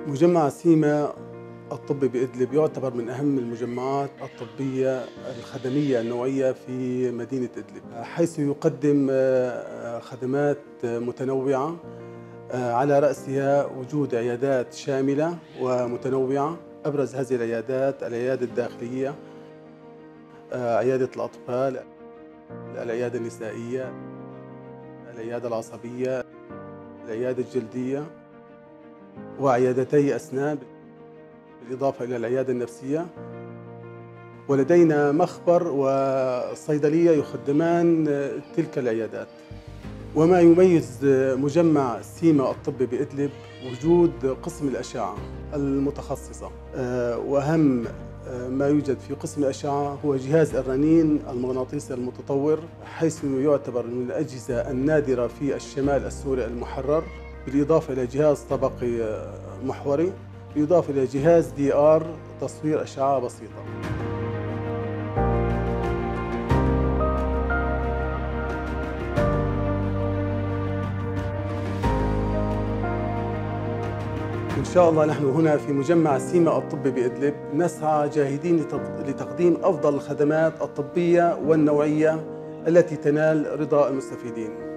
مجمع سيما الطبي بإدلب يعتبر من أهم المجمعات الطبية الخدمية النوعية في مدينة إدلب، حيث يقدم خدمات متنوعة، على رأسها وجود عيادات شاملة ومتنوعة. أبرز هذه العيادات العيادة الداخلية، عيادة الأطفال، العيادة النسائية، العيادة العصبية، العيادة الجلدية، وعيادتي أسنان، بالإضافة إلى العيادة النفسية. ولدينا مخبر وصيدلية يخدمان تلك العيادات. وما يميز مجمع سيما الطبي بإدلب وجود قسم الأشعة المتخصصة، وأهم ما يوجد في قسم الأشعة هو جهاز الرنين المغناطيسي المتطور، حيث يعتبر من الأجهزة النادرة في الشمال السوري المحرر، بالإضافة إلى جهاز طبقي محوري، بالإضافة إلى جهاز DR تصوير أشعة بسيطة. إن شاء الله نحن هنا في مجمع سيما الطبي بإدلب نسعى جاهدين لتقديم أفضل الخدمات الطبية والنوعية التي تنال رضا المستفيدين.